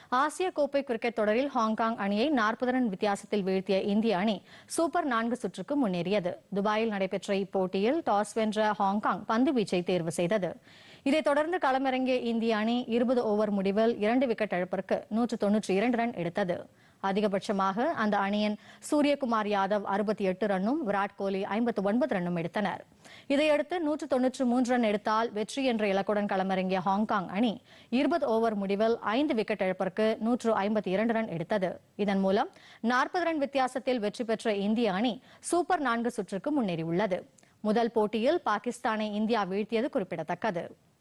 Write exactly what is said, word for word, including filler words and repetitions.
ஆசிய கோப்பை கிரிக்கெட் தொடரில் ஹாங்காங் அணியை நாற்பது ரன் வித்தியாசத்தில் வீழ்த்திய இந்திய அணி சூப்பர் நான்கு சுற்றுக்கு முன்னேறியது. துபாயில் நடைபெற்ற இப்போட்டியில் டாஸ் வென்ற ஹாங்காங் பந்துவீச்சை தேர்வு செய்தது. இதைத் தொடர்ந்து களமிறங்கிய இந்திய அணி இருபது ஓவர் முடிவில் இரண்டு விக்கெட் இழப்பிற்கு நூற்று தொன்னூற்றி இரண்டு ரன் எடுத்தது. அதிகபட்சமாக அந்த அணியின் சூரியகுமார் யாதவ் அறுபத்தி எட்டு ரன்னும் விராட் கோலி ஐம்பத்து ஒன்பது ரன்னும் எடுத்தனர். இதையடுத்து நூற்று தொன்னூற்று மூன்று ரன் எடுத்தால் வெற்றி என்ற இலக்குடன் களமிறங்கிய ஹாங்காங் அணி இருபது ஓவர் முடிவில் ஐந்து விக்கெட் இழப்பிற்கு நூற்று ஐம்பத்தி இரண்டு ரன் எடுத்தது. இதன் மூலம் நாற்பது ரன் வித்தியாசத்தில் வெற்றி பெற்ற இந்திய அணி சூப்பர் நான்கு சுற்றுக்கு முன்னேறியுள்ளது. முதல் போட்டியில் பாகிஸ்தானை இந்தியா வீழ்த்தியது குறிப்பிடத்தக்கது.